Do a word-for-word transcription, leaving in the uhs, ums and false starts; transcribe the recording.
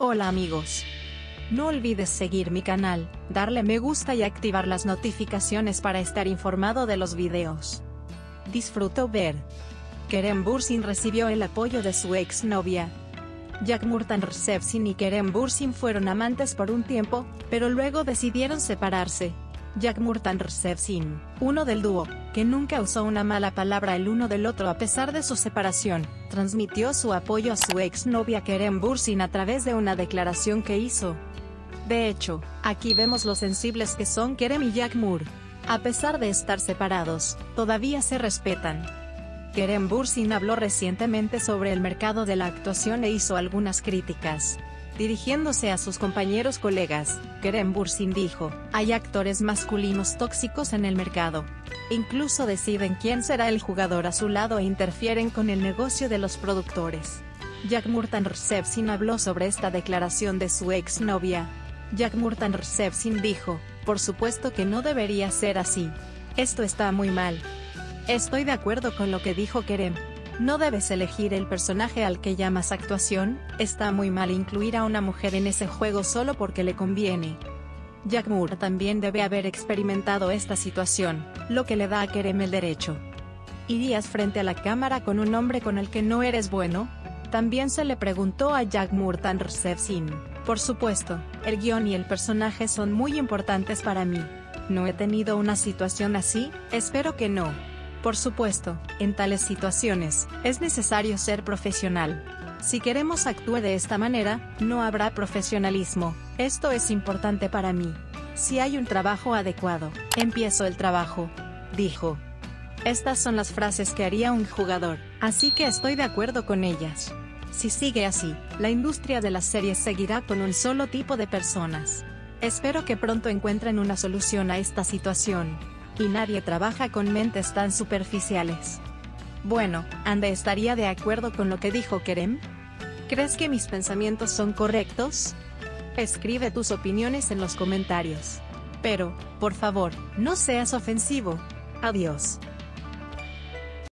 Hola amigos. No olvides seguir mi canal, darle me gusta y activar las notificaciones para estar informado de los videos. Disfruto ver. Kerem Bürsin recibió el apoyo de su exnovia. Yağmur Tansevsin y Kerem Bürsin fueron amantes por un tiempo, pero luego decidieron separarse. Yağmur Tansevsin, uno del dúo, que nunca usó una mala palabra el uno del otro a pesar de su separación, transmitió su apoyo a su exnovia Kerem Bürsin a través de una declaración que hizo. De hecho, aquí vemos lo sensibles que son Kerem y Yağmur. A pesar de estar separados, todavía se respetan. Kerem Bürsin habló recientemente sobre el mercado de la actuación e hizo algunas críticas. Dirigiéndose a sus compañeros colegas, Kerem Bürsin dijo: hay actores masculinos tóxicos en el mercado. Incluso deciden quién será el jugador a su lado e interfieren con el negocio de los productores. Yağmur Tansevsin habló sobre esta declaración de su exnovia. Yağmur Tansevsin dijo: por supuesto que no debería ser así. Esto está muy mal. Estoy de acuerdo con lo que dijo Kerem. No debes elegir el personaje al que llamas actuación, está muy mal incluir a una mujer en ese juego solo porque le conviene. Yağmur también debe haber experimentado esta situación, lo que le da a Kerem el derecho. ¿Irías frente a la cámara con un hombre con el que no eres bueno? También se le preguntó a Yağmur Tansevsin. Por supuesto, el guión y el personaje son muy importantes para mí. ¿No he tenido una situación así? Espero que no. Por supuesto, en tales situaciones, es necesario ser profesional. Si queremos actuar de esta manera, no habrá profesionalismo. Esto es importante para mí. Si hay un trabajo adecuado, empiezo el trabajo, dijo. Estas son las frases que haría un jugador, así que estoy de acuerdo con ellas. Si sigue así, la industria de las series seguirá con un solo tipo de personas. Espero que pronto encuentren una solución a esta situación. Y nadie trabaja con mentes tan superficiales. Bueno, ¿Ande estaría de acuerdo con lo que dijo Kerem? ¿Crees que mis pensamientos son correctos? Escribe tus opiniones en los comentarios. Pero, por favor, no seas ofensivo. Adiós.